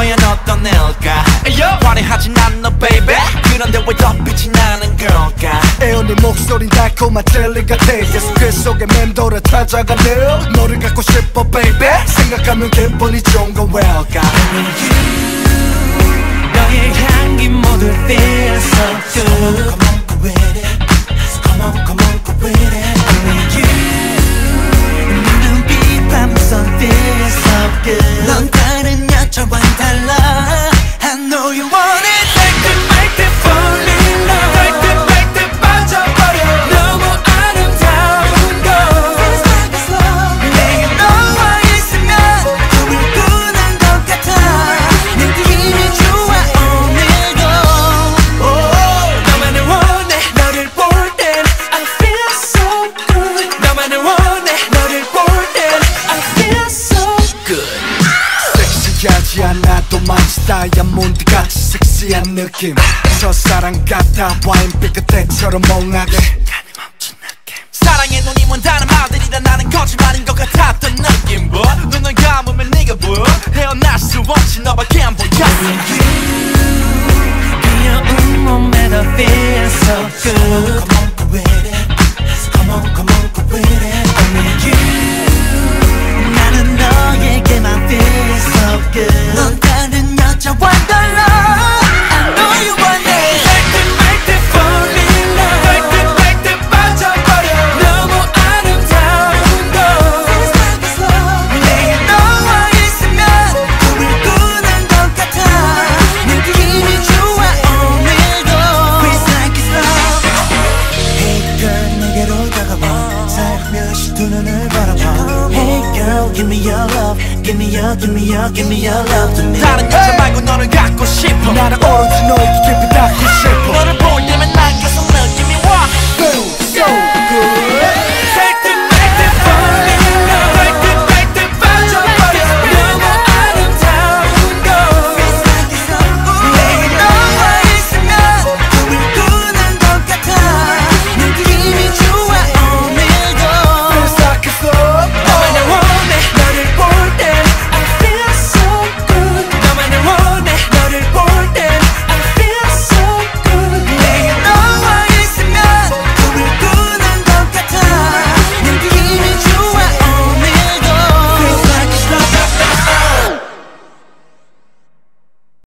과연 어떤 애일까 화려하진 않아 baby 그런데 왜 더 빛이 나는 걸까 애언니 목소린 달콤한 젤리 같아 계속 그 속에 맴돌아 찾아가네 너를 갖고 싶어 baby 생각하면 기분이 좋은 건 왜일까 너의 향기 모두 feel so good Come on, go with it Come on, come on, go with it Only you 네 눈빛 밤선 feel so good 넌 다른 여자와는 달라 I know you want it Take it, make it fall in love Take it, make it 빠져버려 너무 아름다운 걸 Feels like it's love 내게 너와 있으면 꿈을 꾸는 것 같아 느낌이 좋아 오늘도 너만을 원해 너를 볼 땐 I feel so good 너만을 원해 너를 볼 땐 I feel so good 섹시하지 않아도 마치 다이아몬드같이 섹시한 느낌 첫사랑 같아 와인빛 그때처럼 멍하게 사랑의 눈이 먼 다른 말들이라 나는 거짓말인 것 같았던 느낌 눈을 감으면 네가 보여 헤어날 수 없이 너밖에 안 보여 귀여운 몸에도 feel so good Come on, go with it Come on, come on, go with it Only you 나는 너에게만 feel so good 넌 다른 여자와 달라 I know you want it Make it, make it fall in love Make it, make it 빠져버려 너무 아름다운 걸 Feels like it's love 내게 너와 있으면 꿈을 꾸는 것 같아 느낌이 좋아 오늘도 Feels like it's love Hey girl 내게로 다가와 살며시 두 눈을 바라봐 Hey girl give me your love Give me your, give me your, give me your love tonight 다른 여자 말고 너를 갖고 싶어 나는 오로지 너에게